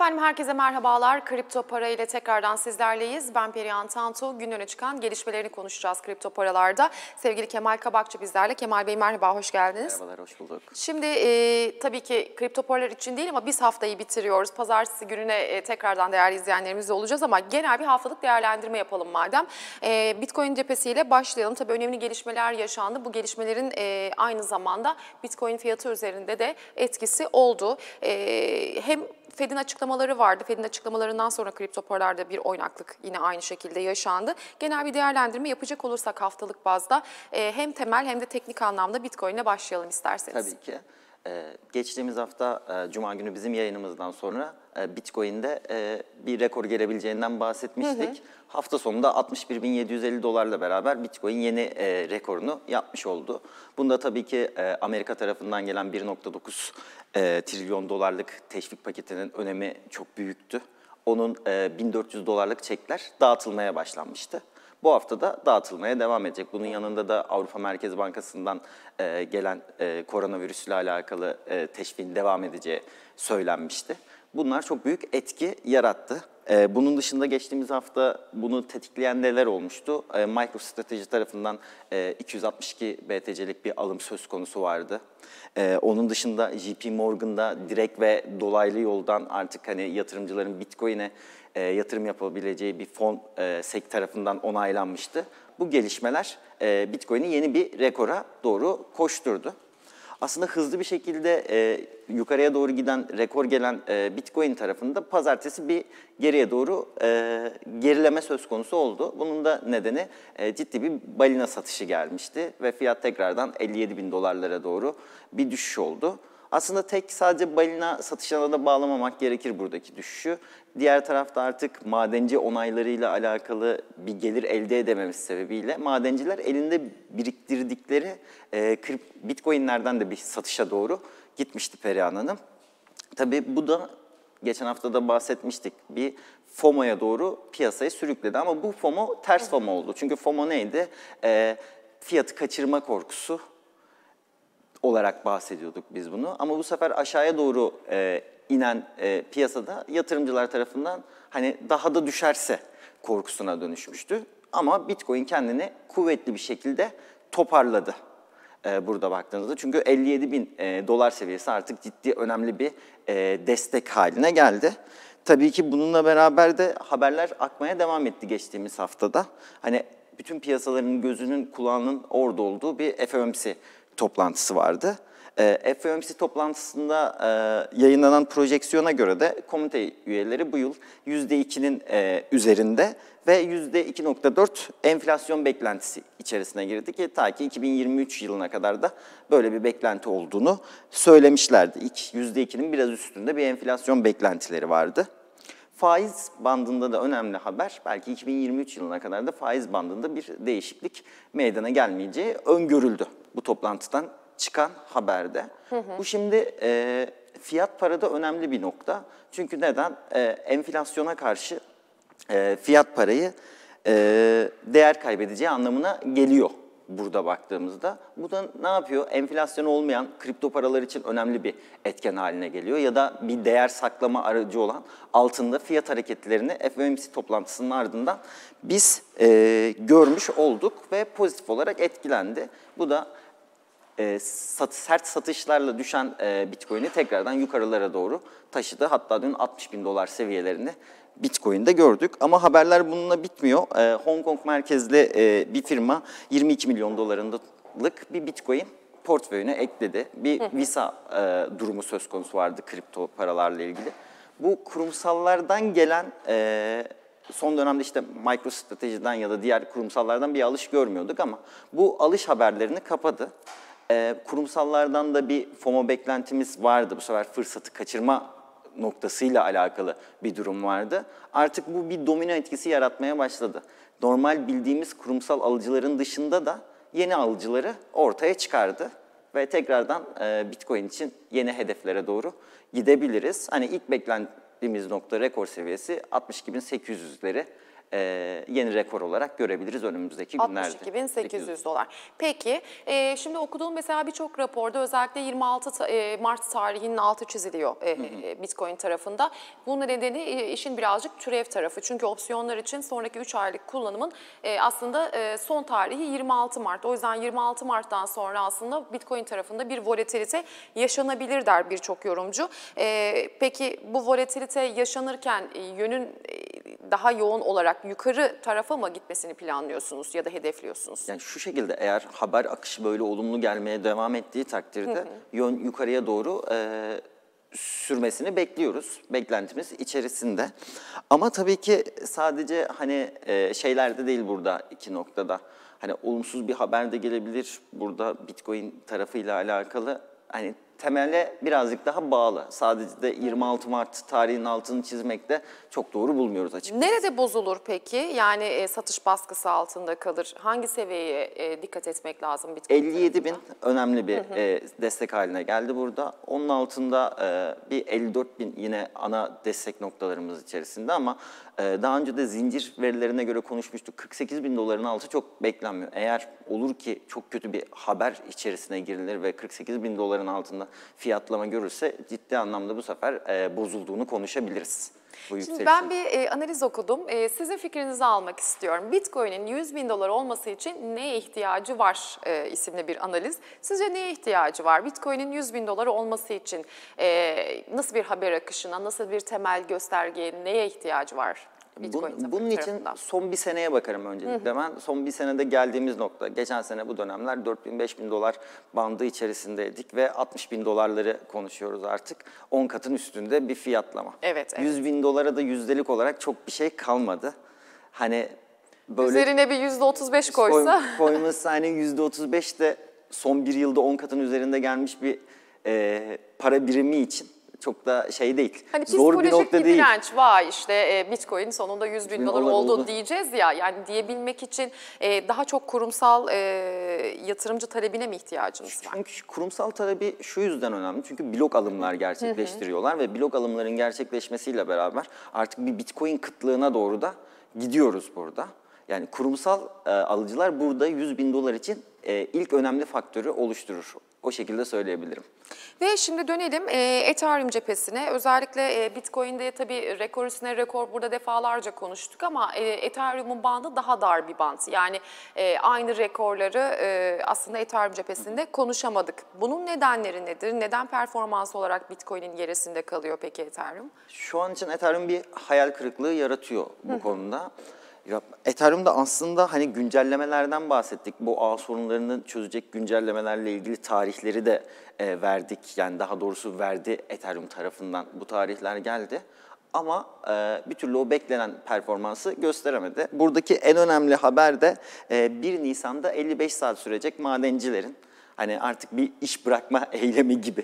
Efendim herkese merhabalar. Kripto para ile tekrardan sizlerleyiz. Ben Perihan Tantu. Gün öne çıkan gelişmelerini konuşacağız kripto paralarda. Sevgili Kemal Kabakçı bizlerle. Kemal Bey merhaba, hoş geldiniz. Merhabalar, hoş bulduk. Şimdi tabii ki kripto paralar için değil ama biz haftayı bitiriyoruz. Pazartesi gününe tekrardan değerli izleyenlerimizle olacağız ama genel bir haftalık değerlendirme yapalım madem. Bitcoin cephesiyle başlayalım. Tabii önemli gelişmeler yaşandı. Bu gelişmelerin aynı zamanda Bitcoin fiyatı üzerinde de etkisi oldu. Hem Fed'in açıklamaları vardı. Fed'in açıklamalarından sonra kripto paralarda bir oynaklık yine aynı şekilde yaşandı. Genel bir değerlendirme yapacak olursak haftalık bazda hem temel hem de teknik anlamda Bitcoin'le başlayalım isterseniz. Tabii ki. Geçtiğimiz hafta Cuma günü bizim yayınımızdan sonra Bitcoin'de bir rekor gelebileceğinden bahsetmiştik. Hafta sonunda 61.750 dolarla beraber Bitcoin yeni rekorunu yapmış oldu. Bunda tabii ki Amerika tarafından gelen 1.9 trilyon dolarlık teşvik paketinin önemi çok büyüktü. Onun 1400 dolarlık çekler dağıtılmaya başlanmıştı. Bu hafta da dağıtılmaya devam edecek. Bunun yanında da Avrupa Merkez Bankası'ndan gelen koronavirüsle alakalı teşviğin devam edeceği söylenmişti. Bunlar çok büyük etki yarattı. Bunun dışında geçtiğimiz hafta bunu tetikleyen neler olmuştu? MicroStrategy tarafından 262 BTC'lik bir alım söz konusu vardı. Onun dışında JP Morgan'da direkt ve dolaylı yoldan artık hani yatırımcıların Bitcoin'e yatırım yapabileceği bir fon SEC tarafından onaylanmıştı. Bu gelişmeler Bitcoin'i yeni bir rekora doğru koşturdu. Aslında hızlı bir şekilde yukarıya doğru giden, rekor gelen Bitcoin tarafında pazartesi bir geriye doğru gerileme söz konusu oldu. Bunun da nedeni ciddi bir balina satışı gelmişti ve fiyat tekrardan 57.000 dolarlara doğru bir düşüş oldu. Aslında sadece balina satışlarına da bağlamamak gerekir buradaki düşüşü. Diğer tarafta artık madenci onaylarıyla alakalı bir gelir elde edememesi sebebiyle madenciler elinde biriktirdikleri Bitcoin'lerden de bir satışa doğru gitmişti Perihan Hanım. Tabii bu da geçen hafta da bahsetmiştik, bir FOMO'ya doğru piyasayı sürükledi ama bu FOMO ters FOMO oldu. Çünkü FOMO neydi? Fiyatı kaçırma korkusu olarak bahsediyorduk biz bunu. Ama bu sefer aşağıya doğru inen piyasada yatırımcılar tarafından hani daha da düşerse korkusuna dönüşmüştü. Ama Bitcoin kendini kuvvetli bir şekilde toparladı burada baktığınızda. Çünkü 57.000 dolar seviyesi artık ciddi önemli bir destek haline geldi. Tabii ki bununla beraber de haberler akmaya devam etti geçtiğimiz haftada. Hani bütün piyasaların gözünün kulağının orada olduğu bir FOMC toplantısı vardı. FOMC toplantısında yayınlanan projeksiyona göre de komite üyeleri bu yıl %2'nin üzerinde ve %2.4 enflasyon beklentisi içerisine girdi ki ta ki 2023 yılına kadar da böyle bir beklenti olduğunu söylemişlerdi. %2'nin biraz üstünde bir enflasyon beklentileri vardı. Faiz bandında da önemli haber, belki 2023 yılına kadar da faiz bandında bir değişiklik meydana gelmeyeceği öngörüldü bu toplantıdan çıkan haberde. Bu şimdi fiyat parada önemli bir nokta. Çünkü neden? Enflasyona karşı fiyat parayı değer kaybedeceği anlamına geliyor burada baktığımızda. Bu da ne yapıyor? Enflasyon olmayan kripto paralar için önemli bir etken haline geliyor. Ya da bir değer saklama aracı olan altında fiyat hareketlerini FOMC toplantısının ardından biz görmüş olduk ve pozitif olarak etkilendi. Bu da sert satışlarla düşen Bitcoin'i tekrardan yukarılara doğru taşıdı. Hatta dün 60.000 dolar seviyelerini Bitcoin'de gördük. Ama haberler bununla bitmiyor. Hong Kong merkezli bir firma 22 milyon dolarlık bir Bitcoin portföyüne ekledi. Bir Visa durumu söz konusu vardı kripto paralarla ilgili. Bu kurumsallardan gelen son dönemde işte MicroStrategy'den ya da diğer kurumsallardan bir alış görmüyorduk ama bu alış haberlerini kapadı. Kurumsallardan da bir FOMO beklentimiz vardı. Bu sefer fırsatı kaçırma noktasıyla alakalı bir durum vardı. Artık bu bir domino etkisi yaratmaya başladı. Normal bildiğimiz kurumsal alıcıların dışında da yeni alıcıları ortaya çıkardı. Ve tekrardan Bitcoin için yeni hedeflere doğru gidebiliriz. Hani ilk beklentimiz nokta rekor seviyesi 62.800'leri yeni rekor olarak görebiliriz önümüzdeki günlerde. 62.800 dolar. Peki, şimdi okuduğum mesela birçok raporda özellikle 26 Mart tarihinin altı çiziliyor Bitcoin tarafında. Bunun nedeni işin birazcık türev tarafı. Çünkü opsiyonlar için sonraki 3 aylık kullanımın aslında son tarihi 26 Mart. O yüzden 26 Mart'tan sonra aslında Bitcoin tarafında bir volatilite yaşanabilir der birçok yorumcu. Peki bu volatilite yaşanırken yönün daha yoğun olarak yukarı tarafa mı gitmesini planlıyorsunuz ya da hedefliyorsunuz? Yani şu şekilde, eğer haber akışı böyle olumlu gelmeye devam ettiği takdirde yön yukarıya doğru sürmesini bekliyoruz. Beklentimiz içerisinde. Ama tabii ki sadece hani şeylerde değil burada, iki noktada. Hani olumsuz bir haber de gelebilir burada Bitcoin tarafıyla alakalı. Hani temele birazcık daha bağlı. Sadece de 26 Mart tarihinin altını çizmekte çok doğru bulmuyoruz açıkçası. Nerede bozulur peki? Yani satış baskısı altında kalır. Hangi seviyeye dikkat etmek lazım Bitcoin 57.000 tarafında? önemli bir destek haline geldi burada. Onun altında bir 54.000 yine ana destek noktalarımız içerisinde, ama daha önce de zincir verilerine göre konuşmuştuk. 48.000 doların altı çok beklenmiyor. Eğer olur ki çok kötü bir haber içerisine girilir ve 48.000 doların altında fiyatlama görürse ciddi anlamda bu sefer bozulduğunu konuşabiliriz. Şimdi ben bir analiz okudum. Sizin fikrinizi almak istiyorum. Bitcoin'in 100.000 dolar olması için neye ihtiyacı var isimli bir analiz. Sizce neye ihtiyacı var? Bitcoin'in 100.000 dolar olması için nasıl bir haber akışına, nasıl bir temel göstergeye, neye ihtiyacı var? Bunun için son bir seneye bakarım öncelikle. Ben son bir senede geldiğimiz nokta, geçen sene bu dönemler 4.000-5.000 dolar bandı içerisindeydik ve 60.000 dolarları konuşuyoruz artık. 10 katın üstünde bir fiyatlama. Evet. 100.000 dolara da yüzdelik olarak çok bir şey kalmadı. Hani böyle üzerine bir %35 koysa. Koyması hani %35 de son bir yılda 10 katın üzerinde gelmiş bir para birimi için çok da şey değil. Hani zor bir nokta değil. direnç, vay işte Bitcoin sonunda 100.000 dolar oldu diyeceğiz ya. Yani diyebilmek için daha çok kurumsal yatırımcı talebine mi ihtiyacınız var? Çünkü kurumsal talebi şu yüzden önemli. Çünkü blok alımlar gerçekleştiriyorlar ve blok alımların gerçekleşmesiyle beraber artık bir Bitcoin kıtlığına doğru da gidiyoruz burada. Yani kurumsal alıcılar burada 100.000 dolar için ilk önemli faktörü oluşturur. O şekilde söyleyebilirim. Ve şimdi dönelim Ethereum cephesine. Özellikle Bitcoin'de tabii rekor üstüne rekor burada defalarca konuştuk ama Ethereum'un bandı daha dar bir band. Yani aynı rekorları aslında Ethereum cephesinde konuşamadık. Bunun nedenleri nedir? Neden performans olarak Bitcoin'in gerisinde kalıyor peki Ethereum? Şu an için Ethereum bir hayal kırıklığı yaratıyor bu konuda. Ya, Ethereum'da aslında hani güncellemelerden bahsettik. Bu ağ sorunlarını çözecek güncellemelerle ilgili tarihleri de verdik. Yani daha doğrusu verdi Ethereum tarafından. Bu tarihler geldi. Ama bir türlü o beklenen performansı gösteremedi. Buradaki en önemli haber de 1 Nisan'da 55 saat sürecek madencilerin hani artık bir iş bırakma eylemi gibi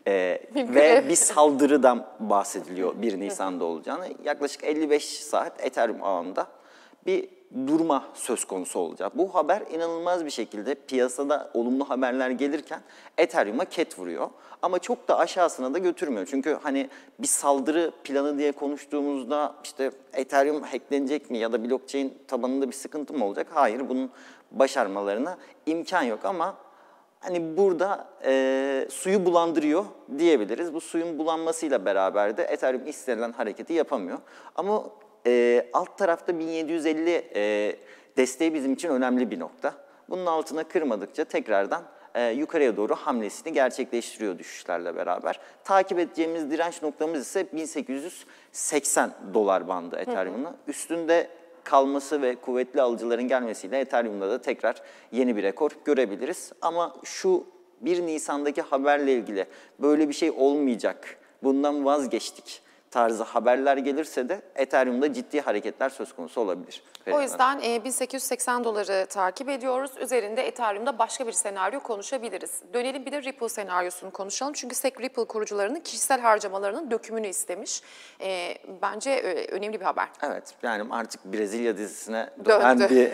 ve bir saldırıdan bahsediliyor 1 Nisan'da olacağını. Yaklaşık 55 saat Ethereum ağında bir durma söz konusu olacak. Bu haber inanılmaz bir şekilde piyasada olumlu haberler gelirken Ethereum'a ket vuruyor. Ama çok da aşağısına da götürmüyor. Çünkü hani bir saldırı planı diye konuştuğumuzda işte Ethereum hacklenecek mi ya da blockchain tabanında bir sıkıntı mı olacak? Hayır, bunun başarmalarına imkan yok ama hani burada suyu bulandırıyor diyebiliriz. Bu suyun bulanmasıyla beraber de Ethereum istenilen hareketi yapamıyor. Ama alt tarafta 1750 desteği bizim için önemli bir nokta. Bunun altına kırmadıkça tekrardan yukarıya doğru hamlesini gerçekleştiriyor düşüşlerle beraber. Takip edeceğimiz direnç noktamız ise 1880 dolar bandı Ethereum'un. Üstünde kalması ve kuvvetli alıcıların gelmesiyle Ethereum'da da tekrar yeni bir rekor görebiliriz. Ama şu 1 Nisan'daki haberle ilgili böyle bir şey olmayacak, bundan vazgeçtik tarzı haberler gelirse de Ethereum'da ciddi hareketler söz konusu olabilir. O yüzden 1880 doları takip ediyoruz. Üzerinde Ethereum'da başka bir senaryo konuşabiliriz. Dönelim bir de Ripple senaryosunu konuşalım. Çünkü SEC Ripple kurucularının kişisel harcamalarının dökümünü istemiş. Bence önemli bir haber. Evet, yani artık Brezilya dizisine dönen bir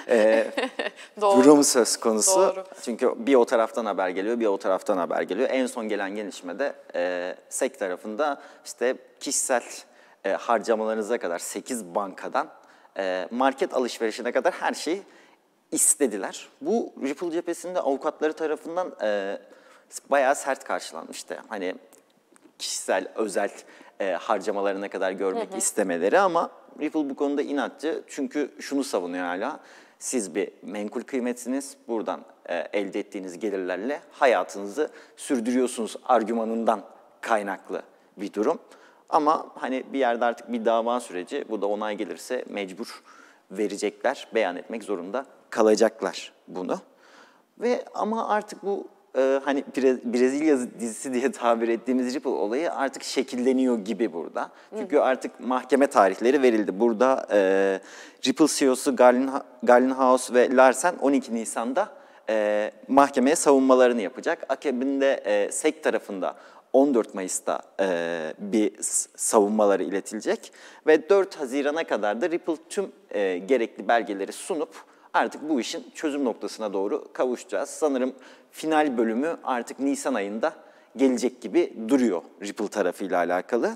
Doğru. durum söz konusu. Doğru. Çünkü bir o taraftan haber geliyor, bir o taraftan haber geliyor. En son gelen gelişmede SEC tarafında işte kişisel harcamalarınıza kadar 8 bankadan market alışverişine kadar her şeyi istediler. Bu Ripple cephesinde avukatları tarafından bayağı sert karşılanmıştı. Hani kişisel, özel harcamalarına kadar görmek istemeleri ama Ripple bu konuda inatçı. Çünkü şunu savunuyor hala. Siz bir menkul kıymetsiniz. Buradan elde ettiğiniz gelirlerle hayatınızı sürdürüyorsunuz argümanından kaynaklı bir durum. Ama hani bir yerde artık bir dava süreci, bu da onay gelirse mecbur verecekler, beyan etmek zorunda kalacaklar bunu. Ve ama artık bu hani Brezilya dizisi diye tabir ettiğimiz Ripple olayı artık şekilleniyor gibi burada. Çünkü artık mahkeme tarihleri verildi. Burada Ripple CEO'su Garlinghouse ve Larsen 12 Nisan'da mahkemeye savunmalarını yapacak. Akabinde SEC tarafında 14 Mayıs'ta bir savunmaları iletilecek ve 4 Haziran'a kadar da Ripple tüm gerekli belgeleri sunup artık bu işin çözüm noktasına doğru kavuşacağız. Sanırım final bölümü artık Nisan ayında gelecek gibi duruyor Ripple tarafıyla alakalı.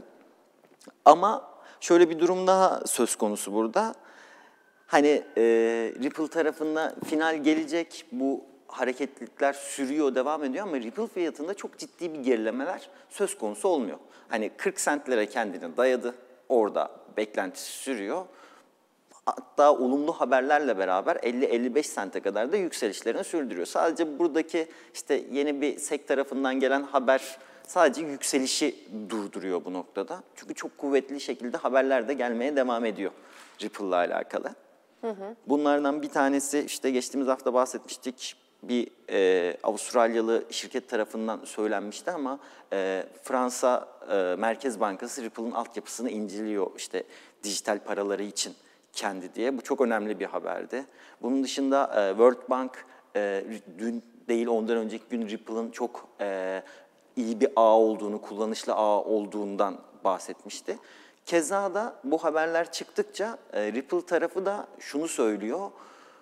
Ama şöyle bir durum daha söz konusu burada. Hani Ripple tarafında final gelecek, bu hareketlilikler sürüyor, devam ediyor ama Ripple fiyatında çok ciddi bir gerilemeler söz konusu olmuyor. Hani 40 centlere kendini dayadı, orada beklentisi sürüyor. Hatta olumlu haberlerle beraber 50-55 sente kadar da yükselişlerini sürdürüyor. Sadece buradaki işte yeni bir SEC tarafından gelen haber sadece yükselişi durduruyor bu noktada. Çünkü çok kuvvetli şekilde haberler de gelmeye devam ediyor Ripple'la alakalı. Bunlardan bir tanesi işte geçtiğimiz hafta bahsetmiştik. Bir Avustralyalı şirket tarafından söylenmişti ama Fransa Merkez Bankası Ripple'ın altyapısını inceliyor işte dijital paraları için kendi diye. Bu çok önemli bir haberdi. Bunun dışında World Bank dün değil ondan önceki gün Ripple'ın çok iyi bir ağ olduğunu, kullanışlı ağ olduğundan bahsetmişti. Keza da bu haberler çıktıkça Ripple tarafı da şunu söylüyor.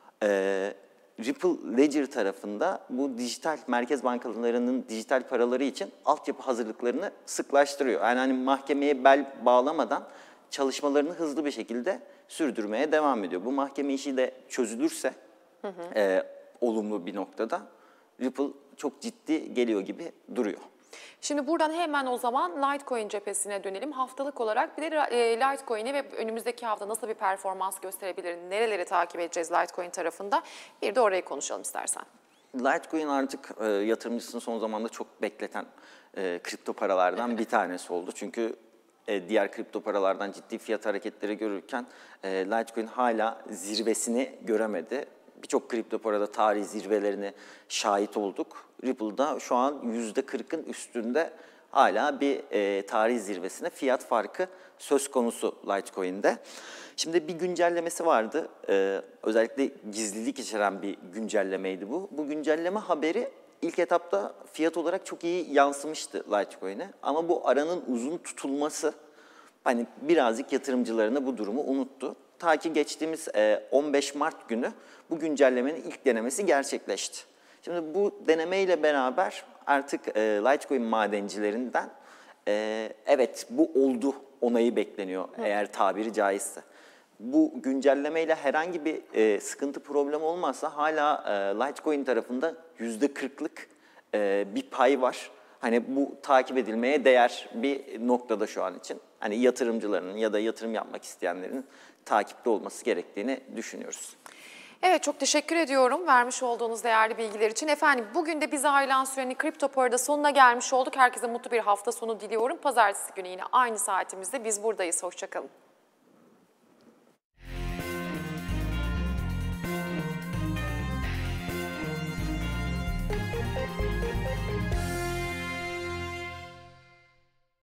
Ripple Ledger tarafında bu dijital merkez bankalarının dijital paraları için altyapı hazırlıklarını sıklaştırıyor. Yani hani mahkemeye bel bağlamadan çalışmalarını hızlı bir şekilde sürdürmeye devam ediyor. Bu mahkeme işi de çözülürse olumlu bir noktada Ripple çok ciddi geliyor gibi duruyor. Şimdi buradan hemen o zaman Litecoin cephesine dönelim. Haftalık olarak bir de Litecoin'i ve önümüzdeki hafta nasıl bir performans gösterebilir, nereleri takip edeceğiz Litecoin tarafında, bir de orayı konuşalım istersen. Litecoin artık yatırımcısını son zamanda çok bekleten kripto paralardan bir tanesi oldu. Çünkü diğer kripto paralardan ciddi fiyat hareketleri görürken Litecoin hala zirvesini göremedi. Birçok kripto parada tarihi zirvelerine şahit olduk. Ripple'da şu an %40'ın üstünde hala bir tarihi zirvesine fiyat farkı söz konusu Litecoin'de. Şimdi bir güncellemesi vardı. Özellikle gizlilik içeren bir güncellemeydi bu. Bu güncelleme haberi ilk etapta fiyat olarak çok iyi yansımıştı Litecoin'e. Ama bu aranın uzun tutulması hani birazcık yatırımcılarına bu durumu unuttu. Ta ki geçtiğimiz 15 Mart günü bu güncellemenin ilk denemesi gerçekleşti. Şimdi bu denemeyle beraber artık Litecoin madencilerinden evet bu oldu onayı bekleniyor eğer tabiri caizse. Bu güncellemeyle herhangi bir sıkıntı problem olmazsa hala Litecoin tarafında %40'lık bir pay var. Hani bu takip edilmeye değer bir noktada şu an için. Hani yatırımcıların ya da yatırım yapmak isteyenlerin takipte olması gerektiğini düşünüyoruz. Evet, çok teşekkür ediyorum vermiş olduğunuz değerli bilgiler için. Efendim bugün de bize ayrılan sürenin Kripto Para'da sonuna gelmiş olduk. Herkese mutlu bir hafta sonu diliyorum. Pazartesi günü yine aynı saatimizde biz buradayız. Hoşça kalın.